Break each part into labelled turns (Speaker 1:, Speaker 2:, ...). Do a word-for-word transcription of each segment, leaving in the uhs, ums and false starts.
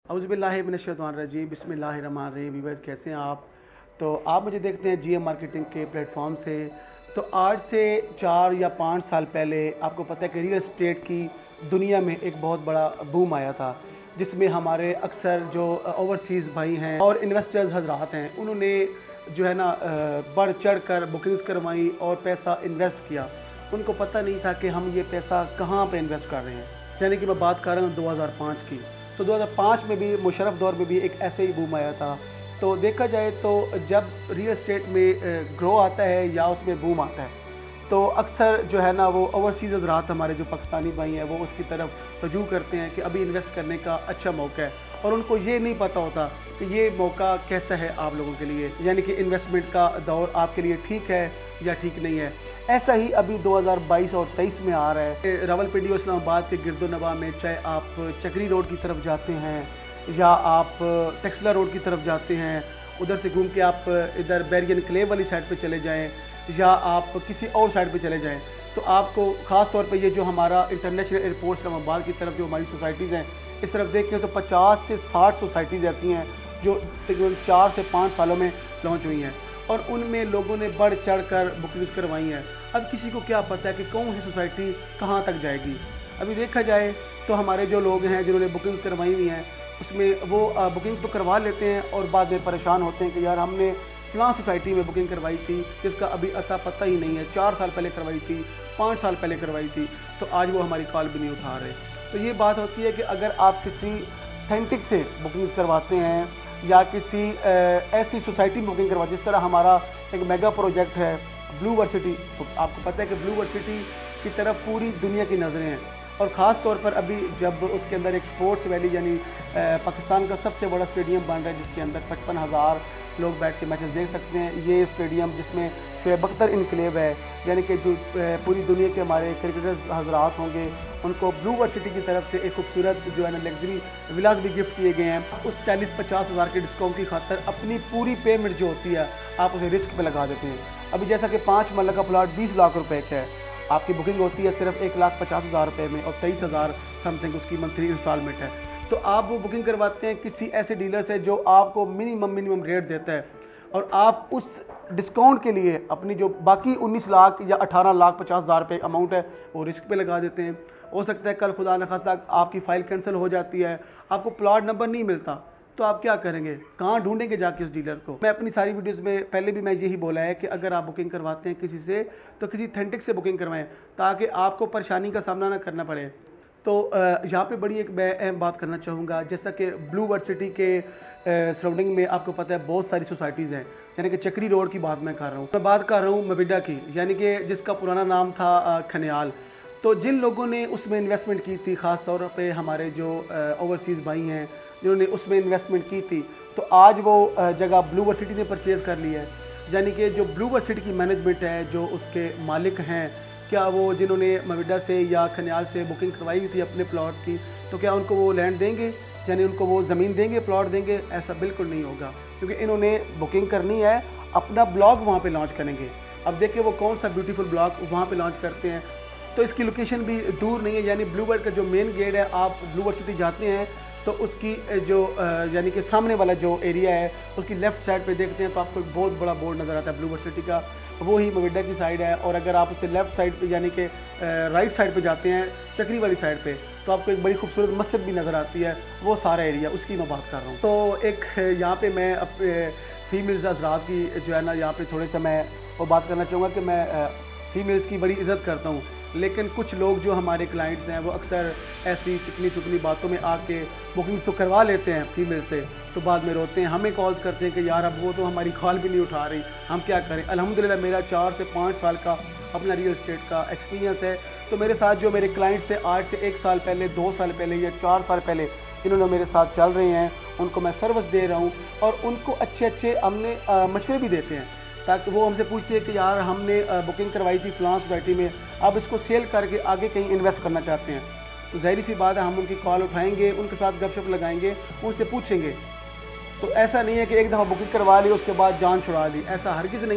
Speaker 1: औज़ुबिल्लाहिमिनश्शैतानिर्रजीम बिस्मिल्लाहिर्रहमानिर्रहीम। व्यूअर्स, कैसे हैं आप? तो आप मुझे देखते हैं जीएम मार्केटिंग के प्लेटफॉर्म से। तो आज से चार या पाँच साल पहले आपको पता है कि रियल एस्टेट की दुनिया में एक बहुत बड़ा बूम आया था, जिसमें हमारे अक्सर जो ओवरसीज़ भाई हैं और इन्वेस्टर्स हजरात हैं, उन्होंने जो है ना बढ़ चढ़ कर बुकिंग्स करवाई और पैसा इन्वेस्ट किया। उनको पता नहीं था कि हम ये पैसा कहाँ पे इन्वेस्ट कर रहे हैं। यानी कि मैं बात कर रहा हूँ दो हज़ार पाँच की। तो दो हज़ार पाँच में भी मुशर्रफ दौर में भी एक ऐसे ही बूम आया था। तो देखा जाए तो जब रियल एस्टेट में ग्रो आता है या उसमें बूम आता है, तो अक्सर जो है ना वो ओवरसीज़ हज़रात हमारे जो पाकिस्तानी भाई हैं वो उसकी तरफ रजू करते हैं कि अभी इन्वेस्ट करने का अच्छा मौका है, और उनको ये नहीं पता होता कि ये मौका कैसा है आप लोगों के लिए, यानी कि इन्वेस्टमेंट का दौर आपके लिए ठीक है या ठीक नहीं है। ऐसा ही अभी दो हज़ार बाईस और तेईस में आ रहा है। रावलपिंडी और इस्लामाबाद के गिरदोनवा में, चाहे आप चक्री रोड की तरफ जाते हैं या आप टेक्सला रोड की तरफ जाते हैं, उधर से घूम के आप इधर बैरियन क्लेव वाली साइड पे चले जाएं या आप किसी और साइड पे चले जाएं, तो आपको ख़ास तौर पे ये जो हमारा इंटरनेशनल एयरपोर्ट इस्लामाबाद की तरफ जो हमारी सोसाइटीज़ हैं, इस तरफ देखें तो पचास से साठ सोसाइटीज़ ऐसी हैं जो तकरीबन चार से पाँच सालों में लॉन्च हुई हैं, और उनमें लोगों ने बढ़ चढ़ कर बुकिंग्स करवाई हैं। अब किसी को क्या पता है कि कौन सी सोसाइटी कहाँ तक जाएगी। अभी देखा जाए तो हमारे जो लोग हैं जिन्होंने बुकिंग्स करवाई हुई हैं, उसमें वो बुकिंग तो करवा लेते हैं और बाद में परेशान होते हैं कि यार हमने फलां सोसाइटी में बुकिंग करवाई थी जिसका अभी अता पता ही नहीं है, चार साल पहले करवाई थी, पाँच साल पहले करवाई थी, तो आज वो हमारी कॉल भी नहीं उठा रहे। तो ये बात होती है कि अगर आप किसी ऑथेंटिक से बुकिंग्स करवाते हैं या किसी ऐसी सोसाइटी में बुकिंग करवा, जिस तरह हमारा एक मेगा प्रोजेक्ट है ब्लू वर्सिटी, तो आपको पता है कि ब्लू वर्सिटी की तरफ पूरी दुनिया की नज़रें हैं, और ख़ास तौर पर अभी जब उसके अंदर एक स्पोर्ट्स वैली यानी पाकिस्तान का सबसे बड़ा स्टेडियम बन रहा है, जिसके अंदर पचपन हज़ार लोग बैठ के मैचेस देख सकते हैं। ये स्टेडियम जिसमें शोएब अख्तर इनक्लेव है, यानी कि जो पूरी दुनिया के हमारे क्रिकेटर्स हजरात होंगे उनको ब्लू वर्सिटी की तरफ से एक खूबसूरत जो है ना लग्जरी विलास भी गिफ्ट किए गए हैं। उस चालीस पचास हज़ार के डिस्काउंट की खातर अपनी पूरी पेमेंट जो होती है आप उसे रिस्क पे लगा देते हैं। अभी जैसा कि पाँच मरला का प्लाट बीस लाख रुपए का है, आपकी बुकिंग होती है सिर्फ एक लाख पचास हज़ार रुपये में, और तेईस हज़ार समथिंग उसकी मंथली इंस्टॉलमेंट है। तो आप वो बुकिंग करवाते हैं किसी ऐसे डीलर से जो आपको मिनिमम मिनिमम रेट देता है, और आप उस डिस्काउंट के लिए अपनी जो बाकी उन्नीस लाख या अठारह लाख पचास हज़ार रुपये अमाउंट है वो रिस्क पे लगा देते हैं। हो सकता है कल खुदा न खास्ता आपकी फ़ाइल कैंसिल हो जाती है, आपको प्लॉट नंबर नहीं मिलता, तो आप क्या करेंगे? कहाँ ढूंढेंगे जाके उस डीलर को? मैं अपनी सारी वीडियोस में पहले भी मैं यही बोला है कि अगर आप बुकिंग करवाते हैं किसी से, तो किसी ऑथेंटिक से बुकिंग करवाएं ताकि आपको परेशानी का सामना ना करना पड़े। तो यहाँ पे बड़ी एक मैं अहम बात करना चाहूँगा, जैसा कि ब्लू वर्सिटी के सराउंडिंग में आपको पता है बहुत सारी सोसाइटीज़ हैं, यानी कि चक्री रोड की बात मैं कर रहा हूँ, मैं बात कर रहा हूँ मविडा की, यानी कि जिसका पुराना नाम था खनियाल। तो जिन लोगों ने उसमें इन्वेस्टमेंट की थी, ख़ास तौर पे हमारे जो ओवरसीज़ भाई हैं जिन्होंने उसमें इन्वेस्टमेंट की थी, तो आज वो जगह ब्लू वर्सिटी ने परचेज़ कर ली है। यानी कि जो ब्लू वर्सिटी की मैनेजमेंट है, जो उसके मालिक हैं, क्या वो जिन्होंने मविडा से या खनियाल से बुकिंग करवाई हुई थी अपने प्लॉट की, तो क्या उनको वो लैंड देंगे, यानी उनको वो ज़मीन देंगे, प्लॉट देंगे? ऐसा बिल्कुल नहीं होगा, क्योंकि इन्होंने बुकिंग करनी है, अपना ब्लॉग वहाँ पे लॉन्च करेंगे। अब देखिए वो कौन सा ब्यूटीफुल ब्लॉग वहाँ पे लॉन्च करते हैं, तो इसकी लोकेशन भी दूर नहीं है। यानी ब्लू वर्ड का जो मेन गेट है, आप ब्लू वर्सिटी जाते हैं तो उसकी जो यानी कि सामने वाला जो एरिया है उसकी लेफ़्ट साइड पे देखते हैं तो आपको एक बहुत बड़ा बोर्ड नज़र आता है ब्लू वर्सिटी का, वो ही मविडा की साइड है। और अगर आप उससे लेफ़्ट साइड पे यानी कि राइट साइड पे जाते हैं चक्री वाली साइड पे, तो आपको एक बड़ी खूबसूरत मस्जिद भी नज़र आती है, वो सारा एरिया उसकी मैं बात कर रहा हूँ। तो एक यहाँ पे मैं अपने फीमेल्स हज़रात की जो है ना यहाँ पे थोड़े सा मैं वो बात करना चाहूँगा कि मैं फ़ीमेल्स की बड़ी इज़्ज़त करता हूँ, लेकिन कुछ लोग जो हमारे क्लाइंट्स हैं वो अक्सर ऐसी चिकनी चुकनी बातों में आके बुकिंग्स तो करवा लेते हैं फीमेल से, तो बाद में रोते हैं, हमें कॉल करते हैं कि यार अब वो तो हमारी कॉल भी नहीं उठा रही, हम क्या करें। अल्हम्दुलिल्लाह मेरा चार से पाँच साल का अपना रियल एस्टेट का एक्सपीरियंस है, तो मेरे साथ जो मेरे क्लाइंट्स थे आज से एक साल पहले, दो साल पहले या चार साल पहले इन्होंने मेरे साथ चल रहे हैं, उनको मैं सर्विस दे रहा हूँ, और उनको अच्छे अच्छे हमने मशवरे भी देते हैं, ताकि वो हमसे पूछते हैं कि यार हमने बुकिंग करवाई थी फलां सोसाइटी में, अब इसको सेल करके आगे कहीं इन्वेस्ट करना चाहते हैं, तो ज़ाहिर सी बात है हम उनकी कॉल उठाएंगे, उनके साथ गपशप लगाएंगे, उनसे पूछेंगे। तो ऐसा नहीं है कि एक दफ़ा बुकिंग करवा ली उसके बाद जान छुड़ा ली, ऐसा हरगिज़ नहीं है।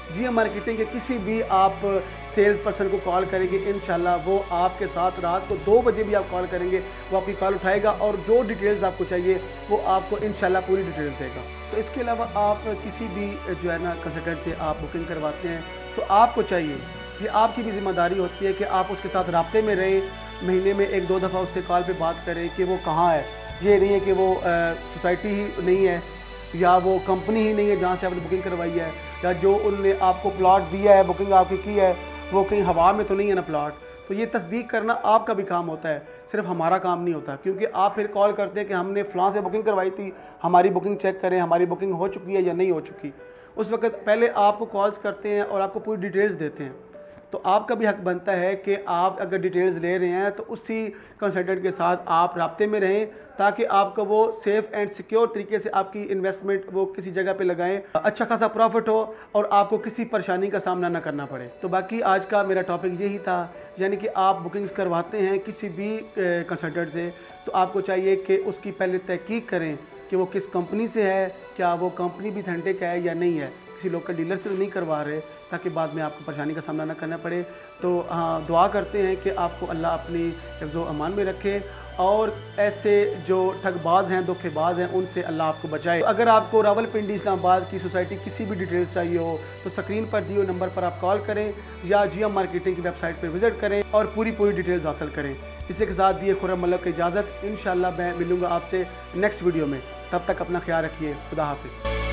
Speaker 1: जीएम मार्केटिंग के किसी भी आप सेल्स पर्सन को कॉल करेंगे, इंशाल्लाह वो आपके साथ रात को दो बजे भी आप कॉल करेंगे, वो आपकी कॉल उठाएगा और जो डिटेल्स आपको चाहिए वो आपको इंशाल्लाह पूरी डिटेल्स देगा। तो इसके अलावा आप किसी भी जो है ना कंसल्टेंट से आप बुकिंग करवाते हैं तो आपको चाहिए, ये आपकी भी ज़िम्मेदारी होती है कि आप उसके साथ राब्ते में रहें, महीने में एक दो दफ़ा उससे कॉल पे बात करें कि वो कहाँ है। ये नहीं है कि वो सोसाइटी ही नहीं है या वो कंपनी ही नहीं है जहाँ से आपने बुकिंग करवाई है, या जो उन्होंने आपको प्लॉट दिया है, बुकिंग आपकी की है, वो कहीं हवा में तो नहीं है ना प्लॉट। तो ये तस्दीक करना आपका भी काम होता है, सिर्फ हमारा काम नहीं होता, क्योंकि आप फिर कॉल करते हैं कि हमने फ़लाँ से बुकिंग करवाई थी, हमारी बुकिंग चेक करें, हमारी बुकिंग हो चुकी है या नहीं हो चुकी। उस वक्त पहले आपको कॉल्स करते हैं और आपको पूरी डिटेल्स देते हैं। तो आपका भी हक बनता है कि आप अगर डिटेल्स ले रहे हैं तो उसी कंसल्टेंट के साथ आप राब्ते में रहें, ताकि आपका वो सेफ़ एंड सिक्योर तरीके से आपकी इन्वेस्टमेंट वो किसी जगह पे लगाएं, अच्छा खासा प्रॉफिट हो और आपको किसी परेशानी का सामना ना करना पड़े। तो बाकी आज का मेरा टॉपिक यही था, यानी कि आप बुकिंग्स करवाते हैं किसी भी कंसल्टेंट से तो आपको चाहिए कि उसकी पहले तहकीक करें कि वो किस कंपनी से है, क्या वो कंपनी भी ऑथेंटिक है या नहीं है, किसी लोकल डीलर से नहीं करवा रहे, ताकि बाद में आपको परेशानी का सामना ना करना पड़े। तो हाँ, दुआ करते हैं कि आपको अल्लाह अपनी हिफ्ज़-ओ अमान में रखे और ऐसे जो ठगबाज हैं, धोखेबाज हैं, उनसे अल्लाह आपको बचाए। तो अगर आपको रावलपिंडी इस्लामाबाद की सोसाइटी किसी भी डिटेल्स चाहिए हो तो स्क्रीन पर दिए हुए नंबर पर आप कॉल करें या जीएम मार्केटिंग की वेबसाइट पर विज़िट करें और पूरी पूरी डिटेल्स हासिल करें। इसी के साथ दिए खुर्रम मल्लक की इजाज़त। इंशाल्लाह मैं मिलूँगा आपसे नेक्स्ट वीडियो में, तब तक अपना ख्याल रखिए। खुदा हाफिज़।